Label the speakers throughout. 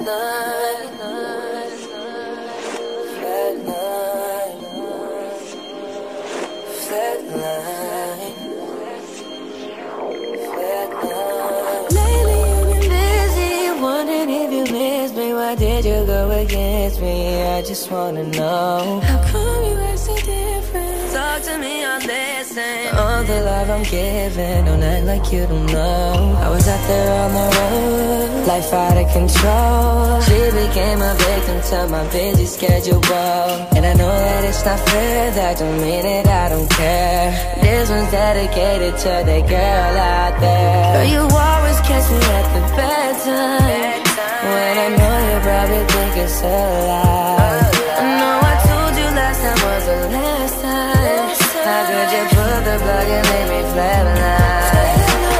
Speaker 1: Lately you've been busy, wondering if you miss me. Why did you go against me? I just wanna know, how come you act so different? Talk to me, I'll listen. All the love I'm giving, don't act like you don't know. I was out there on the road, life out of control. She became a victim to my busy schedule, and I know that it's not fair, that don't mean it, I don't care. This one's dedicated to the girl out there. Girl, you always catch me at the bad time, when I know you probably think it's a lie. I know I told you last time was the last time. How could you put the plug and leave me flatline?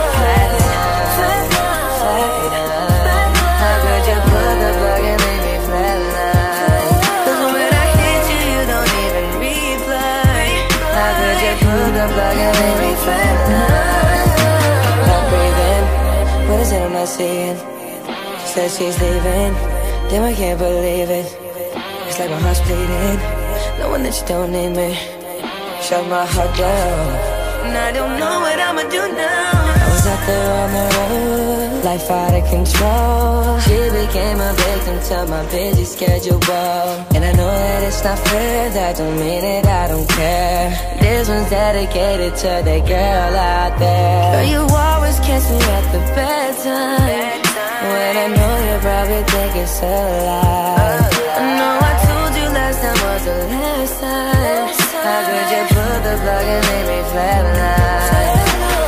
Speaker 1: How could you put the plug and leave me flatline? Cause when I hit you, you don't even reply. How could you put the plug and leave me flatline? Not breathing, what is it I'm not seeing? She said she's leaving, damn I can't believe it. It's like my heart's bleeding, knowing that you don't need me. Shut my heart down, and I don't know what I'ma do now. I was out there on the road, life out of control. She became a victim to my busy schedule, and I know that it's not fair, that don't mean it, I don't care. This one's dedicated to the girl out there. Girl, you always catch me at the bad time, when I know you probably think it's a lie. I know I told you last time was the last time. How could you put the plug and leave me flatline?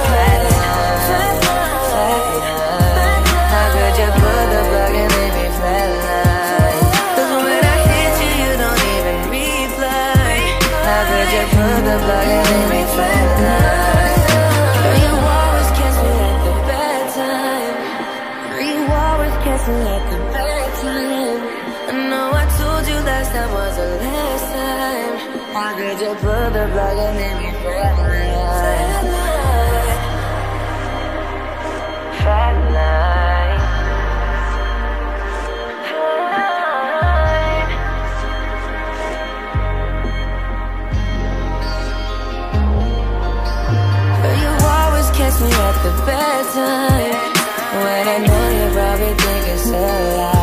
Speaker 1: How could you put the plug and leave me flatline? Cause when I hit you, you don't even reply. How could you put the plug and leave me flatline? Girl, you always catch me at the bad time. Girl, you always catch me at the bad time. I know I told you last time was the last time. How could you put the plug and leave me flatline? Flatline. But you always catch me at the bad time, when I know you probably think it's a lie.